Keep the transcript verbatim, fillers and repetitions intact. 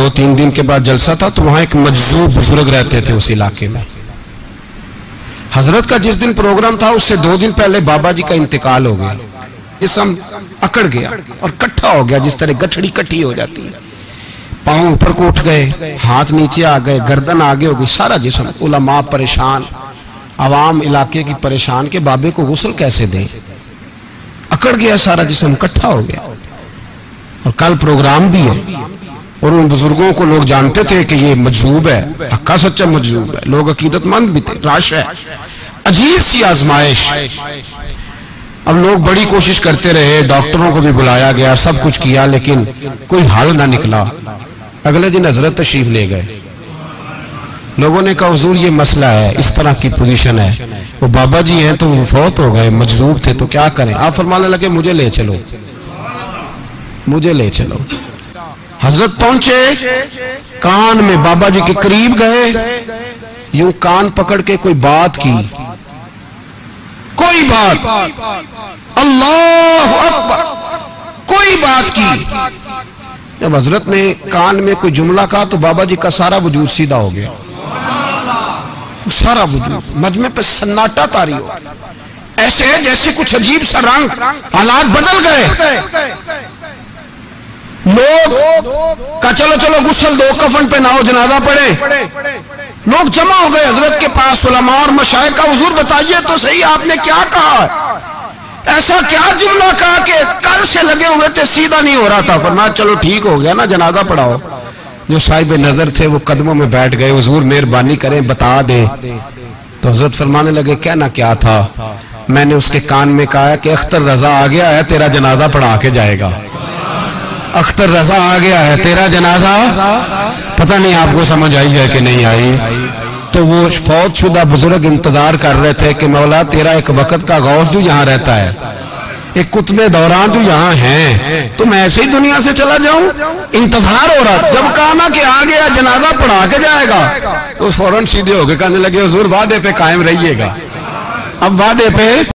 दो तीन दिन के बाद जलसा था, तो वहां एक मजजूब बुजुर्ग रहते थे उस इलाके में। हजरत का जिस दिन प्रोग्राम था उससे दो दिन पहले बाबा जी का इंतकाल हो गया। जिस्म अकड़ गया और कट्ठा हो गया, जिस तरह गठड़ी कट्ठी हो जाती है। पांव ऊपर को उठ गए, हाथ नीचे आ गए, गर्दन आगे हो गई, सारा जिस्म। उलमा परेशान, आवाम इलाके की परेशान के बाबे को गुस्ल कैसे दें। अकड़ गया, सारा जिस्म इकट्ठा हो गया। और कल प्रोग्राम भी है और उन बुजुर्गों को लोग जानते थे कि ये मजजूब है, हक्का सच्चा मजजूब है, लोग अकीदतमंद भी थे। राश है, अजीब सी आजमाइश। अब लोग बड़ी कोशिश करते रहे, डॉक्टरों को भी बुलाया गया, सब कुछ किया, लेकिन कोई हल ना निकला। अगले दिन हजरत तशरीफ ले गए। लोगों ने कहा हुजूर ये मसला है, इस तरह की पोजीशन है। वो बाबा जी हैं तो वो फौत हो गए, मजजूब थे, तो क्या करें। आप फरमाने लगे मुझे ले चलो, मुझे ले चलो। हजरत पहुंचे, कान में बाबा जी के करीब गए, यूं कान पकड़ के कोई बात की, कोई बात, अल्लाह अकबर, कोई बात की। जब हजरत ने कान में कोई जुमला कहा तो बाबा जी का सारा वजूद सीधा हो गया, सारा वजूद। मजमे पे सन्नाटा तारी हो, ऐसे है जैसे कुछ अजीब सा रंग, हालात बदल गए। लोग का चलो चलो गुस्ल दो, कफन पहनाओ, जनाजा पढ़े। लोग जमा हो गए हजरत के पास, उलमा और मशाइख का। हुजूर बताइए तो सही, आपने क्या कहा, ऐसा क्या जुमला कहा कि कल से लगे हुए थे, सीधा नहीं हो रहा था। फरमाया चलो ठीक हो गया ना, जनाजा पढ़ाओ। जो साहिब नजर थे वो कदमों में बैठ गए, हुजूर मेहरबानी करें बता दे। तो हजरत फरमाने लगे कहना क्या था। मैंने उसके कान में कहा कि अख्तर रजा आ गया है, तेरा जनाजा पढ़ा के जाएगा। अख्तर रजा आ गया है, तेरा जनाजा। पता नहीं आपको समझ आई है कि नहीं आई। तो वो फौत शुदा बुजुर्ग इंतजार कर रहे थे कि मौला तेरा एक वक्त का गौस जो यहाँ रहता है, एक कुतबे दौरान जो यहाँ है, तो मैं ऐसे ही दुनिया से चला जाऊं, इंतजार हो रहा। जब कहा ना कि आ गया जनाजा पढ़ा के जाएगा, तो फौरन सीधे होके कहने लगे हुजूर वादे पे कायम रहिएगा। अब वादे पे